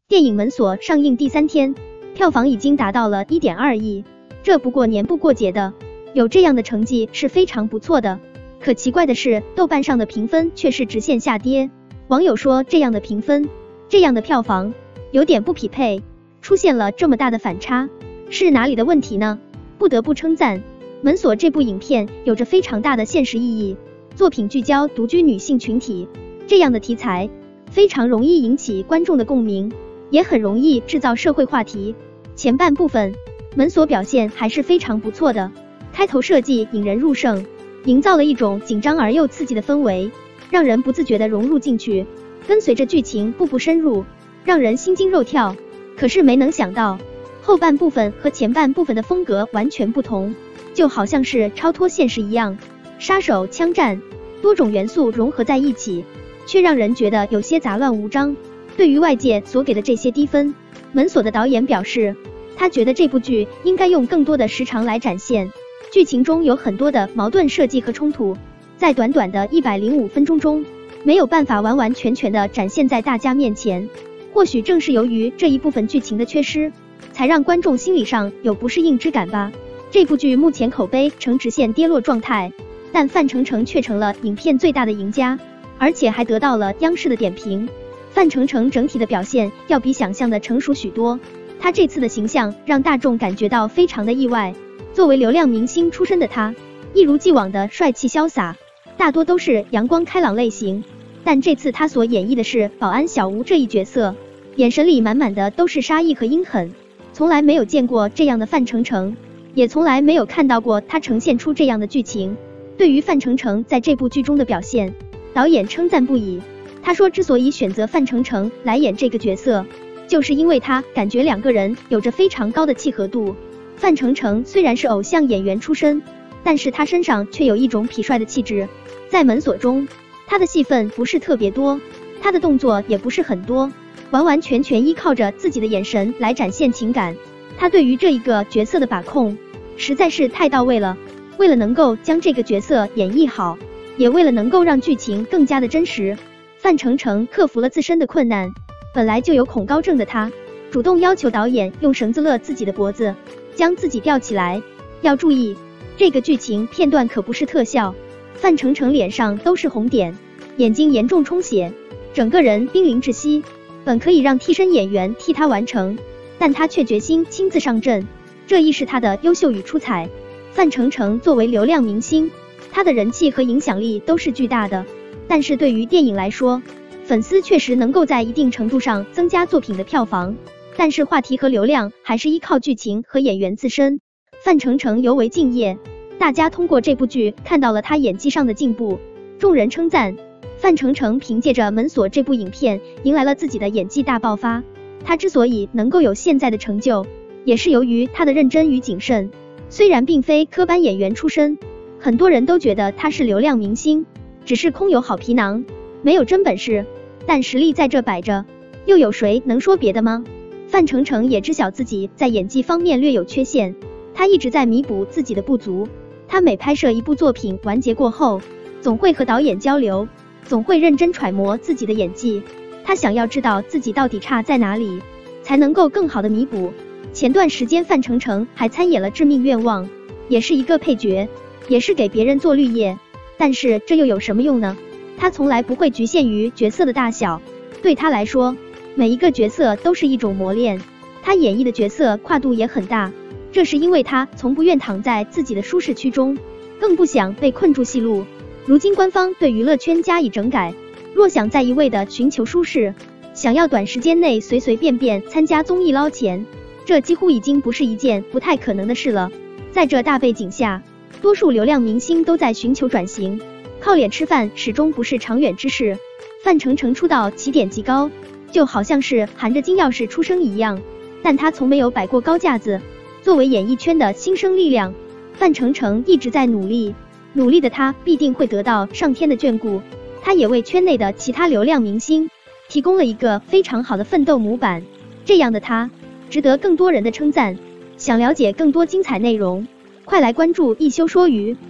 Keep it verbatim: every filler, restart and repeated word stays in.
电影《门锁》上映第三天，票房已经达到了 一点二亿，这不过年不过节的，有这样的成绩是非常不错的。可奇怪的是，豆瓣上的评分却是直线下跌。网友说，这样的评分，这样的票房，有点不匹配，出现了这么大的反差，是哪里的问题呢？不得不称赞，《门锁》这部影片有着非常大的现实意义。作品聚焦独居女性群体，这样的题材非常容易引起观众的共鸣，也很容易制造社会话题。前半部分，门锁表现还是非常不错的，开头设计引人入胜，营造了一种紧张而又刺激的氛围，让人不自觉地融入进去，跟随着剧情步步深入，让人心惊肉跳。可是没能想到，后半部分和前半部分的风格完全不同，就好像是超脱现实一样，杀手、枪战，多种元素融合在一起，却让人觉得有些杂乱无章。对于外界所给的这些低分，门锁的导演表示，他觉得这部剧应该用更多的时长来展现。剧情中有很多的矛盾设计和冲突，在短短的一百零五分钟中，没有办法完完全全的展现在大家面前。或许正是由于这一部分剧情的缺失，才让观众心理上有不适应之感吧。这部剧目前口碑呈直线跌落状态，但范丞丞却成了影片最大的赢家，而且还得到了央视的点评。范丞丞整体的表现要比想象的成熟许多，他这次的形象让大众感觉到非常的意外。作为流量明星出身的他，一如既往的帅气潇洒，大多都是阳光开朗类型，但这次他所演绎的是保安小吴这一角色，眼神里满满的都是杀意和阴狠。从来没有见过这样的范丞丞，也从来没有看到过他呈现出这样的剧情。对于范丞丞在这部剧中的表现，导演称赞不已。他说，之所以选择范丞丞来演这个角色，就是因为他感觉两个人有着非常高的契合度。范丞丞虽然是偶像演员出身，但是他身上却有一种痞帅的气质。在门锁中，他的戏份不是特别多，他的动作也不是很多，完完全全依靠着自己的眼神来展现情感。他对于这一个角色的把控实在是太到位了。为了能够将这个角色演绎好，也为了能够让剧情更加的真实，范丞丞克服了自身的困难。本来就有恐高症的他，主动要求导演用绳子勒自己的脖子，将自己吊起来。要注意，这个剧情片段可不是特效，范丞丞脸上都是红点，眼睛严重充血，整个人濒临窒息。本可以让替身演员替他完成，但他却决心亲自上阵，这亦是他的优秀与出彩。范丞丞作为流量明星，他的人气和影响力都是巨大的，但是对于电影来说，粉丝确实能够在一定程度上增加作品的票房，但是话题和流量还是依靠剧情和演员自身。范丞丞尤为敬业，大家通过这部剧看到了他演技上的进步，众人称赞范丞丞凭借着《门锁》这部影片迎来了自己的演技大爆发。他之所以能够有现在的成就，也是由于他的认真与谨慎。虽然并非科班演员出身，很多人都觉得他是流量明星，只是空有好皮囊，没有真本事，但实力在这摆着，又有谁能说别的吗？范丞丞也知晓自己在演技方面略有缺陷，他一直在弥补自己的不足。他每拍摄一部作品完结过后，总会和导演交流，总会认真揣摩自己的演技，他想要知道自己到底差在哪里，才能够更好的弥补。前段时间范丞丞还参演了《致命愿望》，也是一个配角，也是给别人做绿叶，但是这又有什么用呢？他从来不会局限于角色的大小，对他来说，每一个角色都是一种磨练。他演绎的角色跨度也很大，这是因为他从不愿躺在自己的舒适区中，更不想被困住戏路。如今官方对娱乐圈加以整改，若想再一味的寻求舒适，想要短时间内随随便便参加综艺捞钱，这几乎已经不是一件不太可能的事了。在这大背景下，多数流量明星都在寻求转型，靠脸吃饭始终不是长远之事。范丞丞出道起点极高，就好像是含着金钥匙出生一样，但他从没有摆过高架子。作为演艺圈的新生力量，范丞丞一直在努力，努力的他必定会得到上天的眷顾。他也为圈内的其他流量明星提供了一个非常好的奋斗模板，这样的他值得更多人的称赞。想了解更多精彩内容，快来关注一休说鱼。